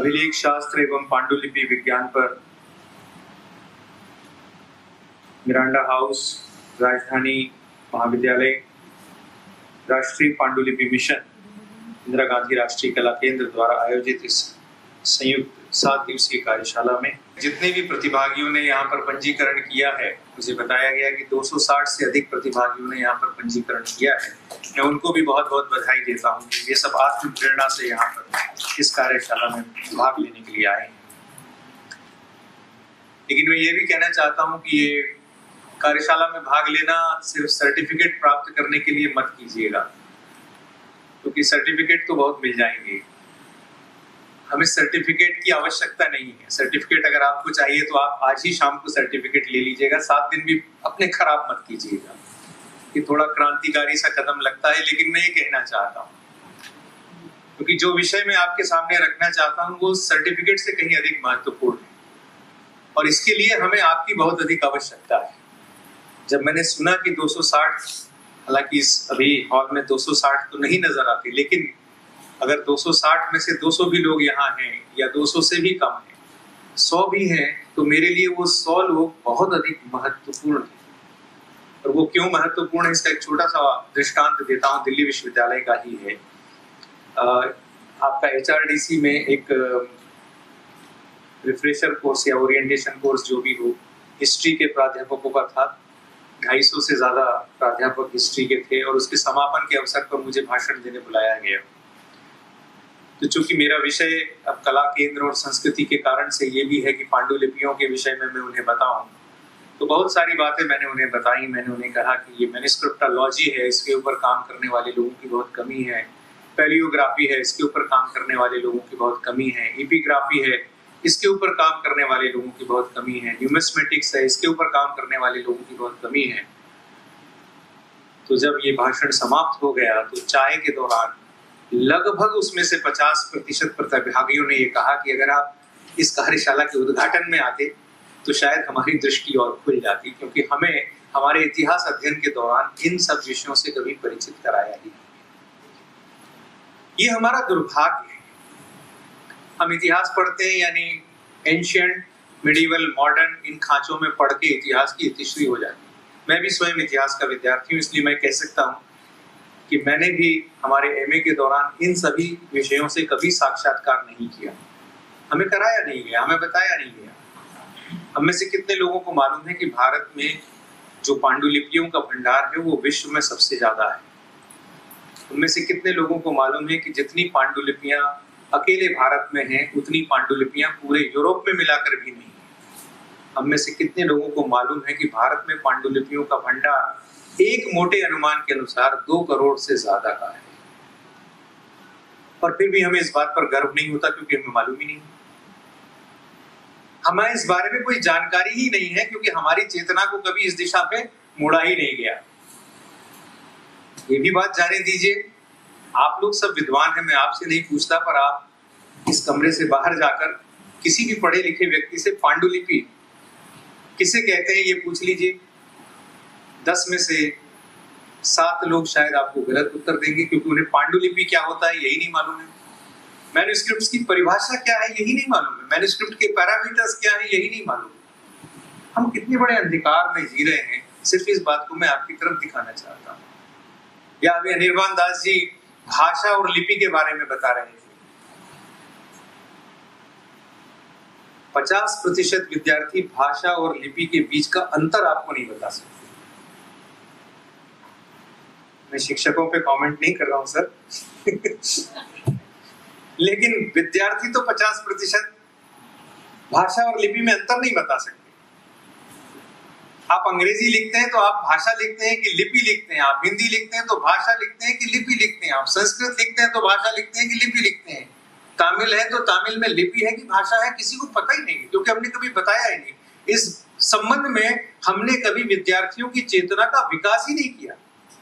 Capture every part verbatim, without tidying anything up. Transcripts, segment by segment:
अभिलेख शास्त्र एवं पांडुलिपि विज्ञान पर मिरांडा हाउस, राजधानी महाविद्यालय, राष्ट्रीय पांडुलिपि मिशन, इंदिरा गांधी राष्ट्रीय कला केंद्र द्वारा आयोजित इस संयुक्त सात दिवसीय कार्यशाला में जितने भी प्रतिभागियों ने यहाँ पर पंजीकरण किया है, मुझे बताया गया कि दो सौ साठ से अधिक प्रतिभागियों ने यहाँ पर पंजीकरण किया है। मैं उनको भी बहुत बहुत बधाई देता हूँ कि ये सब आत्म प्रेरणा से यहाँ पर इस कार्यशाला में भाग लेने के लिए आए हैं। लेकिन मैं ये भी कहना चाहता हूँ कि ये कार्यशाला में भाग लेना सिर्फ सर्टिफिकेट प्राप्त करने के लिए मत कीजिएगा, क्योंकि सर्टिफिकेट तो बहुत मिल जाएंगे। हमें सर्टिफिकेट की आवश्यकता नहीं है। सर्टिफिकेट अगर आपको चाहिए तो आप आज ही शाम को सर्टिफिकेट ले लीजिएगा, सात दिन भी अपने खराब मत कीजिएगा। ये थोड़ा क्रांतिकारी सा कदम लगता है, लेकिन मैं ये कहना चाहता हूँ क्योंकि जो विषय मैं आपके सामने रखना चाहता हूँ वो सर्टिफिकेट से कहीं अधिक महत्वपूर्ण है और इसके लिए हमें आपकी बहुत अधिक आवश्यकता है। जब मैंने सुना कि दो सौ साठ, हालांकि इस अभी हॉल में दो सौ साठ तो नहीं नजर आती, लेकिन अगर दो सौ साठ में से दो सौ भी लोग यहाँ हैं या दो सौ से भी कम हैं, सौ भी हैं, तो मेरे लिए वो सौ लोग बहुत अधिक महत्वपूर्ण हैं। और वो क्यों महत्वपूर्ण है, इसका एक छोटा सा दृष्टांत देता हूँ, दिल्ली विश्वविद्यालय का ही है। आ, आपका एच आर डी सी में एक रिफ्रेशर कोर्स या ओरिएंटेशन कोर्स जो भी हो, हिस्ट्री के प्राध्यापकों का था। ढाई सौ से ज्यादा प्राध्यापक हिस्ट्री के थे और उसके समापन के अवसर पर मुझे भाषण देने बुलाया गया। तो चूंकि मेरा विषय अब कला केंद्र और संस्कृति के कारण से ये भी है कि पांडुलिपियों के विषय में मैं उन्हें बताऊं, तो बहुत सारी बातें मैंने उन्हें बताई। मैंने उन्हें कहा कि ये मैन्युस्क्रिप्टोलॉजी है, इसके ऊपर काम करने वाले लोगों की बहुत कमी है। पैलियोग्राफी है, इसके ऊपर काम करने वाले लोगों की बहुत कमी है। एपिग्राफी है, इसके ऊपर काम करने वाले लोगों की बहुत कमी है। न्यूमिस्मेटिक्स है, इसके ऊपर काम करने वाले लोगों की बहुत कमी है। तो जब ये भाषण समाप्त हो गया तो चाय के दौरान लगभग उसमें से पचास प्रतिशत प्रतिभागियों ने ये कहा कि अगर आप इस कार्यशाला के उद्घाटन में आते तो शायद हमारी दृष्टि और खुल जाती, क्योंकि हमें हमारे इतिहास अध्ययन के दौरान इन सब विषयों से कभी परिचित कराया ही नहीं। ये हमारा दुर्भाग्य है। हम इतिहास पढ़ते हैं, यानी एंशिएंट, मिडिवल, मॉडर्न, इन खांचों में पढ़ के इतिहास की इतिश्री हो जाती है। मैं भी स्वयं इतिहास का विद्यार्थी हूँ, इसलिए मैं कह सकता हूँ कि मैंने भी हमारे एमए के दौरान इन सभी विषयों से कभी साक्षात्कार नहीं किया। हमें कराया नहीं गया, हमें बताया नहीं गया। हम में से कितने लोगों को मालूम है कि भारत में जो पांडुलिपियों का भंडार है वो विश्व में सबसे ज्यादा है। उनमें से कितने लोगों को मालूम है कि जितनी पांडुलिपियां अकेले भारत में हैं उतनी पांडुलिपियां पूरे यूरोप में मिलाकर भी नहीं है। हम में से कितने लोगों को मालूम है कि भारत में पांडुलिपियों का भंडार एक मोटे अनुमान के अनुसार दो करोड़ से ज्यादा का है। और फिर भी हमें इस बात पर गर्व नहीं होता, क्योंकि हमें मालूम ही नहीं, हमें इस बारे में कोई जानकारी ही नहीं है, क्योंकि हमारी चेतना को कभी इस दिशा पे मोड़ा ही नहीं गया। ये भी बात जाने दीजिए, आप लोग सब विद्वान हैं, मैं आपसे नहीं पूछता, पर आप इस कमरे से बाहर जाकर किसी भी पढ़े लिखे व्यक्ति से पांडुलिपि किसे कहते हैं ये पूछ लीजिए। दस में से सात लोग शायद आपको गलत उत्तर देंगे, क्योंकि उन्हें पांडुलिपि क्या होता है यही नहीं मालूम है। मैन्युस्क्रिप्ट्स की परिभाषा क्या है यही नहीं मालूम है। मैन्युस्क्रिप्ट के पैरामीटर्स क्या है यही नहीं मालूम है। हम कितने बड़े अंधकार में जी रहे हैं, सिर्फ इस बात को मैं आपकी तरफ दिखाना चाहता हूँ। या अभी अनिर्बान दास जी भाषा और लिपि के बारे में बता रहे थे। पचास प्रतिशत विद्यार्थी भाषा और लिपि के बीच का अंतर आपको नहीं बता सकते। मैं शिक्षकों पे कमेंट नहीं कर रहा हूं सर लेकिन विद्यार्थी तो पचास प्रतिशत भाषा और लिपि में अंतर नहीं बता सकते। आप अंग्रेजी लिखते हैं तो आप भाषा लिखते हैं कि लिपि लिखते हैं, आप हिंदी लिखते हैं तो भाषा लिखते हैं कि लिपि लिखते हैं, आप संस्कृत लिखते हैं तो भाषा लिखते हैं कि लिपि लिखते हैं, तमिल है तो तमिल में लिपि है कि भाषा है, किसी को पता ही नहीं, क्योंकि हमने कभी बताया ही नहीं। इस संबंध में हमने कभी विद्यार्थियों की चेतना का विकास ही नहीं किया,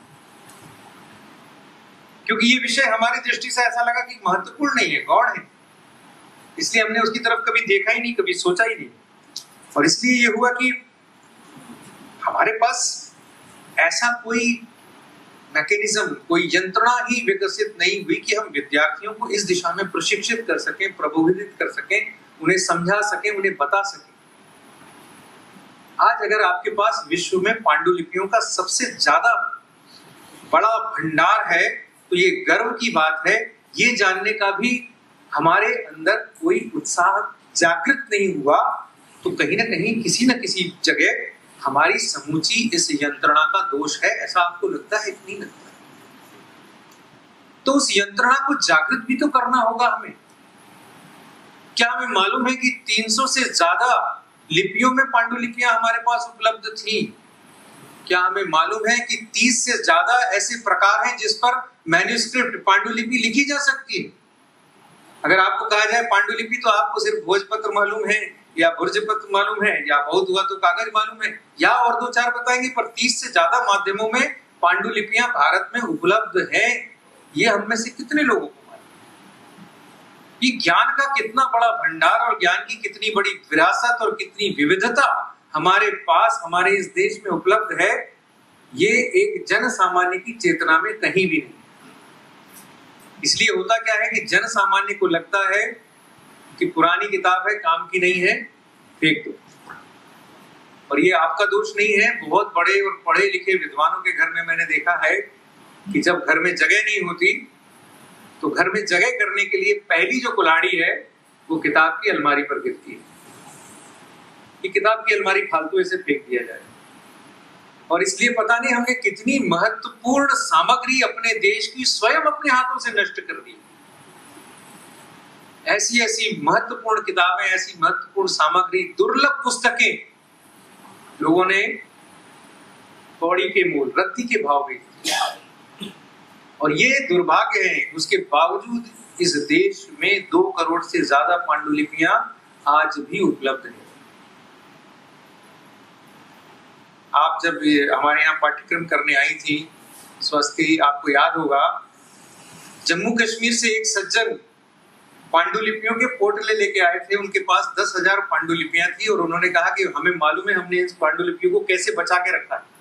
क्योंकि ये विषय हमारी दृष्टि से ऐसा लगा कि महत्वपूर्ण नहीं है, गौण है, इसलिए हमने उसकी तरफ कभी देखा ही नहीं, कभी सोचा ही नहीं। और इसलिए ये हुआ कि हमारे पास ऐसा कोई मैकेनिज्म, कोई यंत्रणा ही विकसित नहीं हुई कि हम विद्यार्थियों को इस दिशा में प्रशिक्षित कर सकें, प्रबोधित कर सकें, उन्हें समझा सकें, उन्हें बता सकें। आज अगर आपके पास विश्व में पांडुलिपियों का सबसे ज्यादा बड़ा भंडार है तो ये गर्व की बात है। ये जानने का भी हमारे अंदर कोई उत्साह जागृत नहीं हुआ तो कहीं ना कहीं किसी न किसी जगह हमारी समूची इस यंत्रणा का दोष है। ऐसा आपको लगता है कि नहीं लगता? तो उस यंत्रणा को जागृत भी तो करना होगा हमें। क्या हमें मालूम है कि तीन सौ से ज्यादा लिपियों में पांडुलिपियां हमारे पास उपलब्ध थी? क्या हमें मालूम है कि तीस से ज्यादा ऐसे प्रकार हैं जिस पर मैन्युस्क्रिप्ट पांडुलिपि लिखी जा सकती है? अगर आपको कहा जाए पांडुलिपि तो आपको सिर्फ भोजपत्र मालूम है या भुर्जपत्र मालूम है या बहुत हुआ तो कागज मालूम है या और दो चार बताएंगे, पर तीस से ज्यादा माध्यमों में पांडुलिपियां भारत में उपलब्ध है। ये हम में से कितने लोगों को मालूम? ये ज्ञान का कितना बड़ा भंडार और ज्ञान की कितनी बड़ी विरासत और कितनी विविधता हमारे पास, हमारे इस देश में उपलब्ध है, ये एक जन सामान्य की चेतना में कहीं भी नहीं। इसलिए होता क्या है कि जन सामान्य को लगता है कि पुरानी किताब है, काम की नहीं है, फेंक दो। और ये आपका दोष नहीं है। बहुत बड़े और पढ़े लिखे विद्वानों के घर में मैंने देखा है कि जब घर में जगह नहीं होती तो घर में जगह करने के लिए पहली जो कुल्हाड़ी है वो किताब की अलमारी पर गिरती है कि किताब की अलमारी फालतू ऐसे फेंक दिया जाए। और इसलिए पता नहीं हमने कितनी महत्वपूर्ण सामग्री अपने देश की स्वयं अपने हाथों से नष्ट कर दी। ऐसी ऐसी महत्वपूर्ण किताबें, ऐसी महत्वपूर्ण सामग्री, दुर्लभ पुस्तकें लोगों ने कौड़ी के मूल, रत्ती के भाव बेच दिए। और ये दुर्भाग्य है, उसके बावजूद इस देश में दो करोड़ से ज्यादा पांडुलिपियां आज भी उपलब्ध है। आप जब हमारे यहाँ पाठ्यक्रम करने आई थी स्वस्ति, आपको याद होगा जम्मू कश्मीर से एक सज्जन पांडुलिपियों के पोटले लेके आए थे। उनके पास दस हजार पांडुलिपियां थी और उन्होंने कहा कि हमें मालूम है हमने इस पांडुलिपियों को कैसे बचा के रखा है।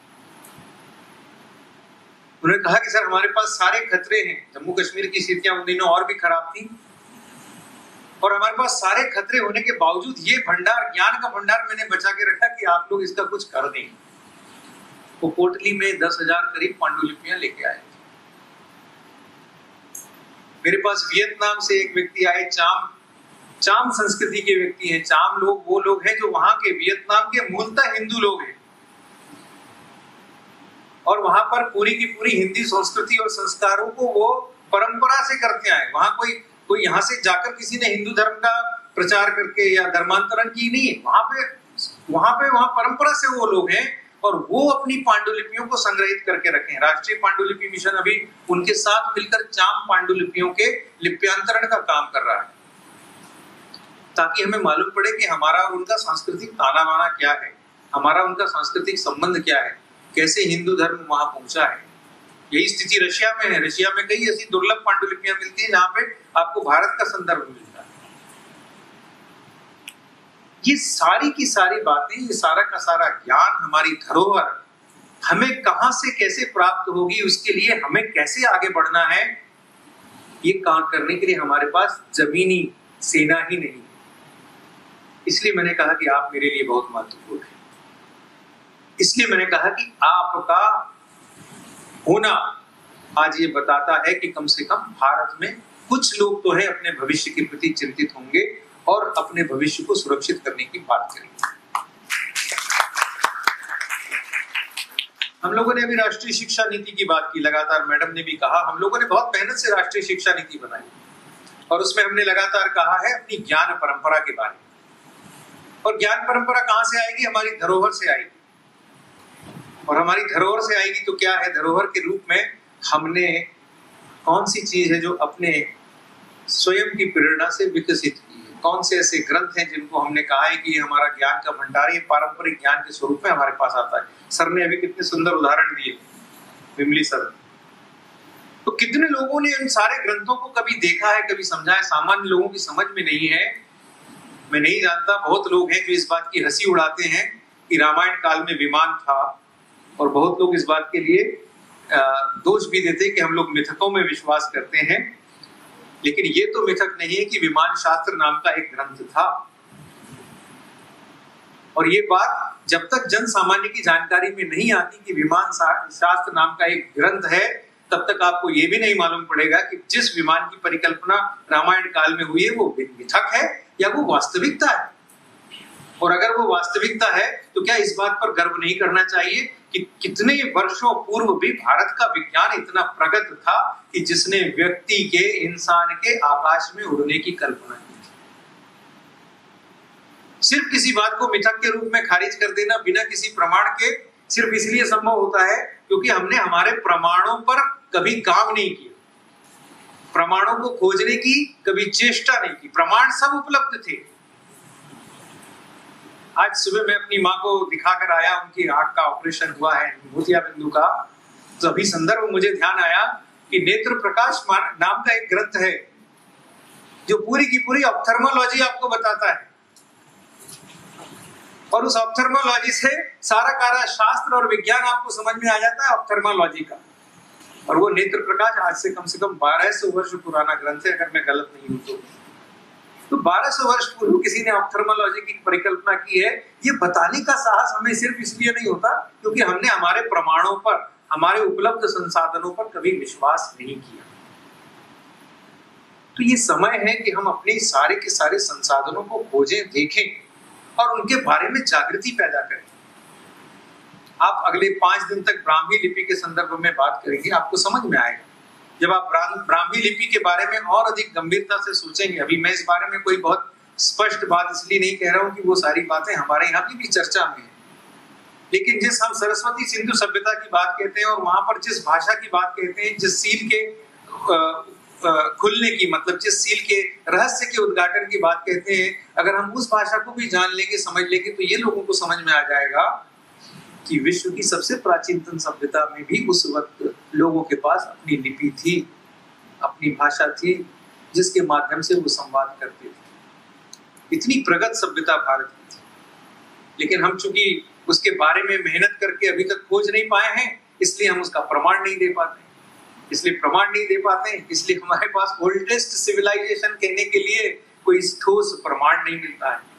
उन्होंने कहा कि सर हमारे पास सारे खतरे हैं। जम्मू कश्मीर की स्थितियां उन दिनों और भी खराब थी और हमारे पास सारे खतरे होने के बावजूद ये भंडार, ज्ञान का भंडार मैंने बचा के रखा कि आप लोग इसका कुछ कर दें। वो पोटली में दस हजार करीब पांडुलिपियां लेके आए। मेरे पास वियतनाम से एक व्यक्ति आए, चाम चाम संस्कृति के व्यक्ति हैं। चाम लोग वो लोग हैं जो वहां के, वियतनाम के मूलतः हिंदू लोग हैं और वहां पर पूरी की पूरी हिंदी संस्कृति और संस्कारों को वो परंपरा से करते आए। वहां कोई कोई यहाँ से जाकर किसी ने हिंदू धर्म का प्रचार करके या धर्मांतरण की नहीं है। वहां पे वहां पे वहां परंपरा से वो लोग हैं और वो अपनी पांडुलिपियों को संग्रहित करके रखे हैं। राष्ट्रीय पांडुलिपि मिशन अभी उनके साथ मिलकर चाम पांडुलिपियों के लिप्यांतरण का काम कर रहा है ताकि हमें मालूम पड़े कि हमारा और उनका सांस्कृतिक ताना बाना क्या है, हमारा उनका सांस्कृतिक संबंध क्या है, कैसे हिंदू धर्म वहां पहुंचा है। यही स्थिति रशिया में है। रशिया में कई ऐसी दुर्लभ पांडुलिपियां मिलती है जहां पे आपको भारत का संदर्भ मिलता है। ये सारी की सारी बातें, ये सारा का सारा ज्ञान, हमारी धरोहर हमें कहां से कैसे प्राप्त होगी, उसके लिए हमें कैसे आगे बढ़ना है, ये काम करने के लिए हमारे पास जमीनी सेना ही नहीं। इसलिए मैंने कहा कि आप मेरे लिए बहुत महत्वपूर्ण है। इसलिए मैंने कहा कि आपका होना आज ये बताता है कि कम से कम भारत में कुछ लोग तो है अपने भविष्य के प्रति चिंतित होंगे और अपने भविष्य को सुरक्षित करने की बात करेंगे। हम लोगों ने अभी राष्ट्रीय शिक्षा नीति की बात की, लगातार मैडम ने भी कहा हम लोगों ने बहुत मेहनत से राष्ट्रीय शिक्षा नीति बनाई और उसमें हमने लगातार कहा है अपनी ज्ञान परंपरा के बारे में। और ज्ञान परंपरा कहां से आएगी? हमारी धरोहर से आएगी। और हमारी धरोहर से आएगी तो क्या है? धरोहर के रूप में हमने कौन सी चीज है जो अपने स्वयं की प्रेरणा से विकसित की है? कौन से ऐसे ग्रंथ हैं जिनको हमने कहा है कि ये हमारा ज्ञान का भंडार, ये पारंपरिक ज्ञान के स्वरूप में हमारे पास आता है। सर ने अभी कितने सुंदर उदाहरण दिए, विमली सर। तो कितने लोगों ने इन सारे ग्रंथों को कभी देखा है, कभी समझा है? सामान्य लोगों की समझ में नहीं है। मैं नहीं जानता, बहुत लोग हैं जो इस बात की हंसी उड़ाते हैं कि रामायण काल में विमान था और बहुत लोग इस बात के लिए दोष भी देते हैं कि हम लोग मिथकों में विश्वास करते हैं, लेकिन ये तो मिथक नहीं है कि विमान शास्त्र नाम का एक ग्रंथ था। और ये बात जब तक जन सामान्य की जानकारी में नहीं आती कि विमान शास्त्र नाम का एक ग्रंथ है, तब तक आपको ये भी नहीं मालूम पड़ेगा कि जिस विमान की परिकल्पना रामायण काल में हुई है वो मिथक है या वो वास्तविकता है। और अगर वो वास्तविकता है तो क्या इस बात पर गर्व नहीं करना चाहिए कि कितने वर्षों पूर्व भी भारत का विज्ञान इतना प्रगत था कि जिसने व्यक्ति के, इंसान के आकाश में उड़ने की कल्पना की थी। सिर्फ किसी बात को मिथक के रूप में खारिज कर देना बिना किसी प्रमाण के सिर्फ इसलिए संभव होता है क्योंकि हमने हमारे प्रमाणों पर कभी काम नहीं किया, प्रमाणों को खोजने की कभी चेष्टा नहीं की। प्रमाण सब उपलब्ध थे। आज सुबह मैं अपनी माँ को दिखाकर आया, उनकी आंख का ऑपरेशन हुआ है मोतिया बिंदु का, तो अभी संदर्भ मुझे ध्यान आया कि नेत्र प्रकाश नाम का एक ग्रंथ है जो पूरी की पूरी ऑप्थेल्मोलॉजी आपको बताता है, और उस ऑप्थेल्मोलॉजी से सारा कारा शास्त्र और विज्ञान आपको समझ में आ जाता है ऑप्थेल्मोलॉजी का। और वो नेत्र प्रकाश आज से कम से कम बारह सौ वर्ष पुराना ग्रंथ है, अगर मैं गलत नहीं हूं तो। तो बारह सौ वर्ष पूर्व किसी ने ऑप्थेल्मोलॉजी की परिकल्पना की है। ये बताने का साहस हमें सिर्फ इसलिए नहीं होता क्योंकि हमने हमारे प्रमाणों पर, हमारे उपलब्ध संसाधनों पर कभी विश्वास नहीं किया। तो ये समय है कि हम अपने सारे के सारे संसाधनों को खोजें, देखें और उनके बारे में जागृति पैदा करें। आप अगले पांच दिन तक ब्राह्मी लिपि के संदर्भ में बात करेंगे, आपको समझ में आएगा। जब आप ब्राह्मी लिपि के बारे में और अधिक गंभीरता से सोचेंगे, अभी मैं इस बारे में कोई बहुत स्पष्ट बात इसलिए नहीं कह रहा हूं कि वो सारी बातें हमारे यहाँ की भी चर्चा में है, लेकिन जिस हम सरस्वती सिंधु सभ्यता की बात कहते हैं और वहां पर जिस भाषा की बात कहते हैं, जिस सील के खुलने की, मतलब जिस सील के रहस्य के उद्घाटन की बात कहते हैं, अगर हम उस भाषा को भी जान लेंगे, समझ लेंगे, तो ये लोगों को समझ में आ जाएगा कि विश्व की सबसे प्राचीनतम सभ्यता में भी उस वक्त लोगों के पास अपनी लिपि थी, अपनी भाषा थी, जिसके माध्यम से वो संवाद करते थे। इतनी प्रगत सभ्यता भारत की थी, लेकिन हम चूंकि उसके बारे में मेहनत करके अभी तक खोज नहीं पाए हैं, इसलिए हम उसका प्रमाण नहीं दे पाते इसलिए प्रमाण नहीं दे पाते इसलिए हमारे पास ओल्डेस्ट सिविलाइजेशन कहने के लिए कोई ठोस प्रमाण नहीं मिलता है।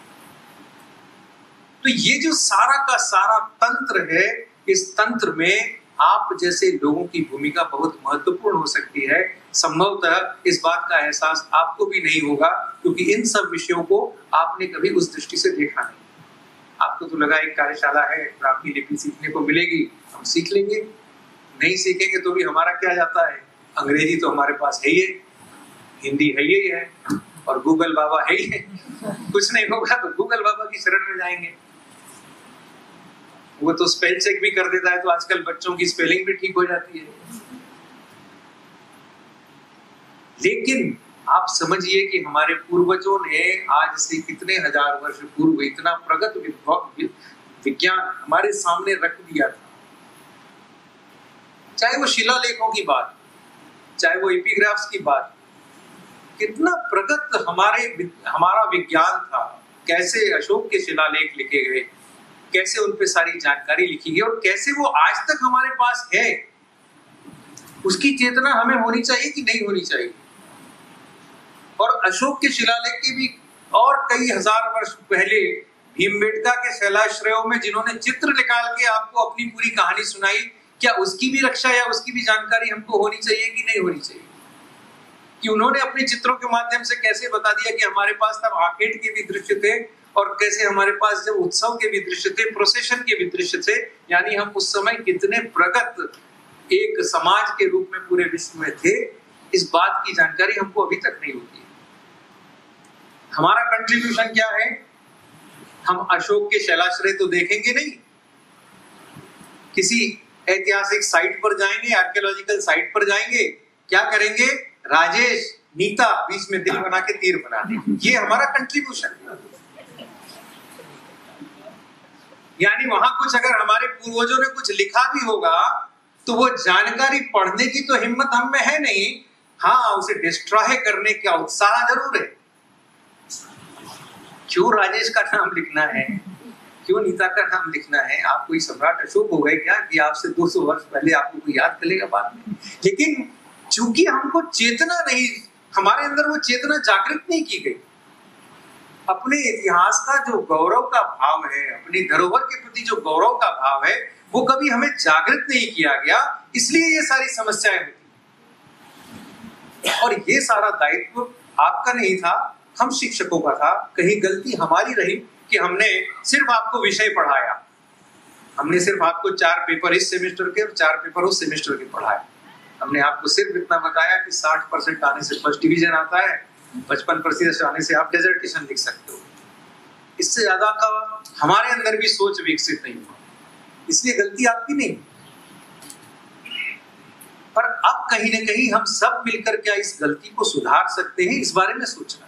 तो ये जो सारा का सारा तंत्र है, इस तंत्र में आप जैसे लोगों की भूमिका बहुत महत्वपूर्ण हो सकती है। संभवतः इस बात का एहसास आपको भी नहीं होगा क्योंकि इन सब विषयों को आपने कभी उस दृष्टि से देखा नहीं। आपको तो लगा एक कार्यशाला है, ब्राह्मी लिपि सीखने को मिलेगी, हम सीख लेंगे। नहीं सीखेंगे तो भी हमारा क्या जाता है, अंग्रेजी तो हमारे पास है ही है, हिंदी है ही है, और गूगल बाबा है ही है। कुछ नहीं होगा तो गूगल बाबा की शरण में जाएंगे, वो तो स्पेल चेक भी कर देता है, तो आजकल बच्चों की स्पेलिंग भी ठीक हो जाती है। लेकिन आप समझिए कि हमारे पूर्वजों ने आज से कितने हजार वर्ष पूर्व इतना प्रगत विज्ञान हमारे सामने रख दिया था। चाहे वो शिलालेखों की बात, चाहे वो एपिग्राफ्स की बात, कितना प्रगत हमारे हमारा विज्ञान था। कैसे अशोक के शिलालेख लिखे गए, कैसे उन पे सारी जानकारी लिखी गई और कैसे वो आज तक हमारे पास है, उसकी चेतना हमें होनी चाहिए कि नहीं होनी चाहिए। और अशोक के शिलालेख के भी और कई हजार वर्ष पहले भीमबेटका के शैलाश्रयों में जिन्होंने चित्र निकाल के आपको अपनी पूरी कहानी सुनाई, क्या उसकी भी रक्षा या उसकी भी जानकारी हमको होनी चाहिए कि नहीं होनी चाहिए? कि उन्होंने अपने चित्रों के माध्यम से कैसे बता दिया कि हमारे पास तब आर्केड के भी दृश्य थे और कैसे हमारे पास जब उत्सव के भी दृश्य थे, प्रोसेशन के भी दृश्य थे, यानी हम उस समय कितने प्रगत एक समाज के रूप में पूरे विश्व में थे, इस बात की जानकारी हमको अभी तक नहीं होती है। हमारा कंट्रीब्यूशन क्या है? हम अशोक के शैलाश्रय तो देखेंगे नहीं, किसी ऐतिहासिक साइट पर जाएंगे, आर्कियोलॉजिकल साइट पर जाएंगे, क्या करेंगे? राजेश नीता बीच में दिल बना के तीर बना देंगे, ये हमारा कंट्रीब्यूशन है। यानी वहां कुछ अगर हमारे पूर्वजों ने कुछ लिखा भी होगा तो वो जानकारी पढ़ने की तो हिम्मत हम में है नहीं, हाँ उसे डिस्ट्रॉय करने का उत्साह जरूर है। क्यों राजेश का नाम लिखना है? क्यों नीता का नाम लिखना है? आप कोई सम्राट अशोक हो गए क्या कि आपसे दो सौ वर्ष पहले आपको कोई याद करेगा बाद में? लेकिन चूंकि हमको चेतना नहीं, हमारे अंदर वो चेतना जागृत नहीं की गई, अपने इतिहास का जो गौरव का भाव है, अपनी धरोहर के प्रति जो गौरव का भाव है, वो कभी हमें जागृत नहीं किया गया, इसलिए ये सारी समस्याएं होती। और ये सारा दायित्व आपका नहीं था, हम शिक्षकों का था। कहीं गलती हमारी रही कि हमने सिर्फ आपको विषय पढ़ाया, हमने सिर्फ आपको चार पेपर इस सेमेस्टर के और चार पेपर उस सेमेस्टर के पढ़ाए। हमने आपको सिर्फ इतना बताया कि साठ परसेंट आने से फर्स्ट डिवीजन आता है, पचपन प्रतिशत आने से आप डेजर्टेशन लिख सकते हो। इससे ज्यादा का हमारे अंदर भी सोच विकसित नहीं हुआ, इसलिए गलती आपकी नहीं। पर अब कहीं ना कहीं हम सब मिलकर क्या इस गलती को सुधार सकते हैं, इस बारे में सोचना है।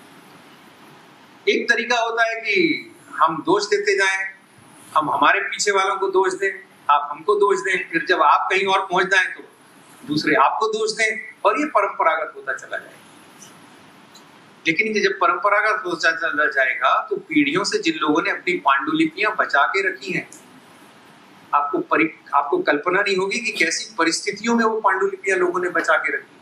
एक तरीका होता है कि हम दोष देते जाएं, हम हमारे पीछे वालों को दोष दें, आप हमको दोष दें, फिर जब आप कहीं और पहुंच जाएं तो दूसरे आपको दोष दें, और ये परंपरागत होता चला जाएगा। लेकिन ये जब परंपरागत होता चला जाएगा तो पीढ़ियों से जिन लोगों ने अपनी पांडुलिपियां बचा के रखी हैं, आपको परि आपको कल्पना नहीं होगी कि कैसी परिस्थितियों में वो पांडुलिपियां लोगों ने बचा के रखी।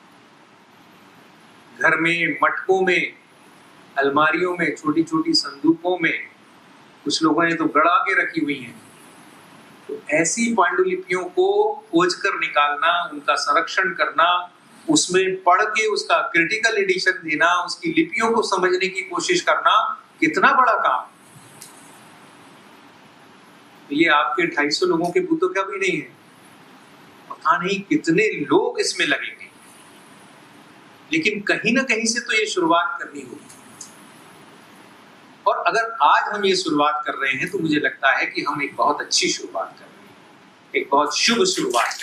घर में, मटकों में, अलमारियों में, छोटी छोटी संदूकों में कुछ लोगों ने तो गड़ा के रखी हुई हैं। तो ऐसी पांडुलिपियों को खोज कर निकालना, उनका संरक्षण करना, उसमें पढ़ के उसका क्रिटिकल एडिशन देना, उसकी लिपियों को समझने की कोशिश करना, कितना बड़ा काम। ये आपके ढाई सौ लोगों के बुद्धों का भी नहीं है, पता नहीं कितने लोग इसमें लगेंगे। लेकिन कहीं ना कहीं से तो ये शुरुआत करनी होगी। और अगर आज हम ये शुरुआत कर रहे हैं तो मुझे लगता है कि हम एक बहुत अच्छी शुरुआत कर रहे हैं, एक बहुत शुभ शुरुआत।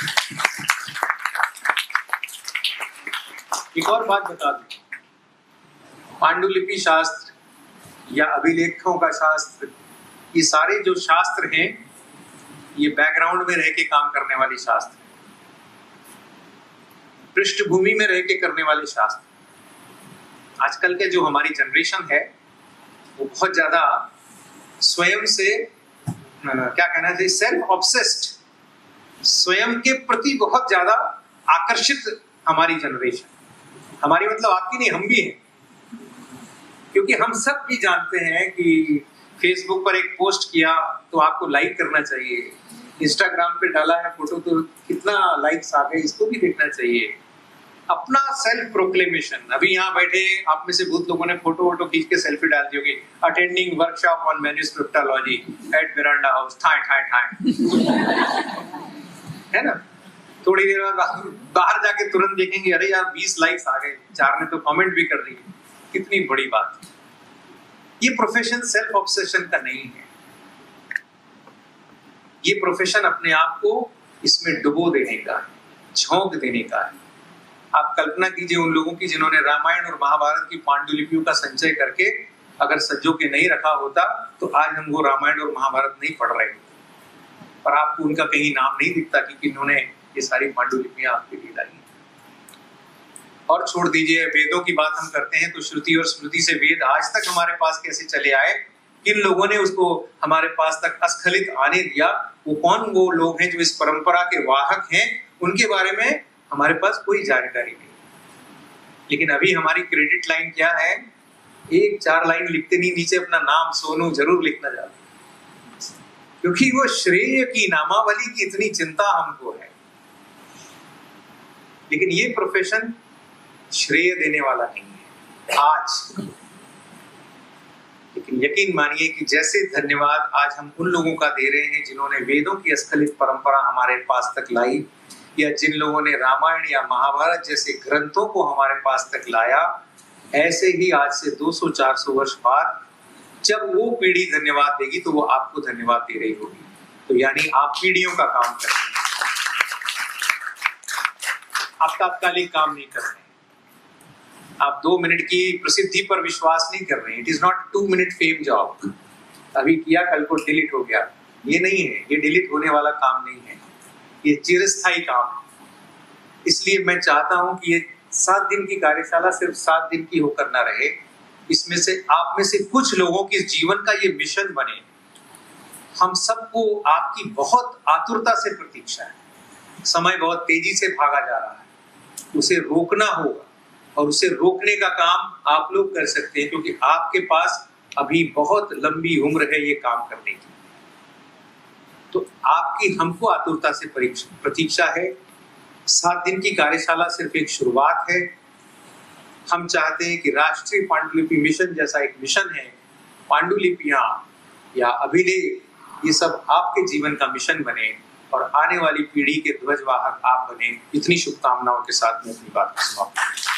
एक और बात बता दूं, पांडुलिपि शास्त्र या अभिलेखों का शास्त्र, ये सारे जो शास्त्र हैं, ये बैकग्राउंड में रह के काम करने वाले शास्त्र, पृष्ठभूमि में रह के करने वाले शास्त्र। आजकल के जो हमारी जनरेशन है वो बहुत ज्यादा स्वयं से क्या कहना चाहिए, सेल्फ ऑब्सेस्ड, स्वयं के प्रति बहुत ज्यादा आकर्षित हमारी जनरेशन। हमारी मतलब आपकी नहीं, हम भी हैं। क्योंकि हम सब भी जानते हैं कि फेसबुक पर एक पोस्ट किया तो आपको लाइक करना चाहिए, इंस्टाग्राम पे डाला है फोटो तो कितना लाइक्स आ गए, इसको भी देखना चाहिए। अपना सेल्फ प्रोक्लेमेशन। अभी यहाँ बैठे आप में से बहुत लोगों ने फोटो वोटो खींच के सेल्फी डाल दी होगी, attending workshop on manuscriptology at Miranda House, ठाए ठाए ठाए है ना। थोड़ी देर बाद बाहर जाके तुरंत देखेंगे, अरे यार बीस लाइक्स आ गए, चार ने तो कमेंट भी कर दी, कितनी बड़ी बात। ये प्रोफेशन सेल्फ ऑब्सेशन का नहीं है, ये प्रोफेशन अपने आप को इसमें डुबो देने का है, झोंक देने का है। आप कल्पना कीजिए उन लोगों की जिन्होंने रामायण और महाभारत की पांडुलिपियों का संचय करके अगर सज्जो के नहीं रखा होता तो आज हम वो रामायण और महाभारत नहीं पढ़ रहे होते। पर आपको उनका कहीं नाम नहीं दिखता कि किन्होंने ये सारी पांडुलिपियां आपके लिए लाई। और छोड़ दीजिए, वेदों की बात हम करते हैं तो श्रुति और स्मृति से वेद आज तक हमारे पास कैसे चले आए, किन लोगों ने उसको हमारे पास तक अस्खलित आने दिया, वो कौन वो लोग हैं जो इस परंपरा के वाहक हैं, उनके बारे में हमारे पास कोई जानकारी नहीं। लेकिन अभी हमारी क्रेडिट लाइन क्या है, एक चार लाइन लिखते नहीं, नीचे अपना नाम सोनू जरूर लिखना चाहते, क्योंकि वो श्रेय की नामावली की इतनी चिंता हमको है। लेकिन ये प्रोफेशन श्रेय देने वाला नहीं है आज। लेकिन यकीन मानिए कि जैसे धन्यवाद आज हम उन लोगों का दे रहे हैं जिन्होंने वेदों की अस्खलित परंपरा हमारे पास तक लाई, या जिन लोगों ने रामायण या महाभारत जैसे ग्रंथों को हमारे पास तक लाया, ऐसे ही आज से दो सौ चार सौ वर्ष बाद जब वो पीढ़ी धन्यवाद देगी तो वो आपको धन्यवाद दे रही होगी। तो यानी आप पीढ़ियों का काम कर रहे हैं, आप तात्कालिक काम नहीं कर रहे हैं, आप दो मिनट की प्रसिद्धि पर विश्वास नहीं कर रहे हैं। It is not two minute fame job, अभी किया कल को डिलीट हो गया, ये नहीं है, ये डिलीट होने वाला काम नहीं है, ये चिरस्थायी काम है। इसलिए मैं चाहता हूं कि ये सात दिन की कार्यशाला सिर्फ सात दिन की होकर ना रहे, इसमें से आप में से कुछ लोगों के जीवन का ये मिशन बने हम सबको आपकी बहुत आतुरता से प्रतीक्षा है। समय बहुत तेजी से भागा जा रहा है, उसे रोकना होगा और उसे रोकने का काम आप लोग कर सकते हैं, क्योंकि आपके पास अभी बहुत लंबी उम्र है ये काम करने की। तो आपकी हमको आतुरता से प्रतीक्षा है। सात दिन की कार्यशाला सिर्फ एक शुरुआत है। हम चाहते हैं कि राष्ट्रीय पांडुलिपि मिशन जैसा एक मिशन है, पांडुलिपियां या अभिलेख, ये सब आपके जीवन का मिशन बने और आने वाली पीढ़ी के ध्वजवाहक आप बने। इतनी शुभकामनाओं के साथ मैं अपनी बात को समाप्त करता हूं।